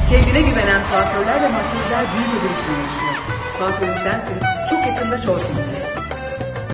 Kendine güvenen kuaförler ve makyözler büyük ödül için yarışıyor. Kuaförüm sensin. Çok yakında Show TV'de.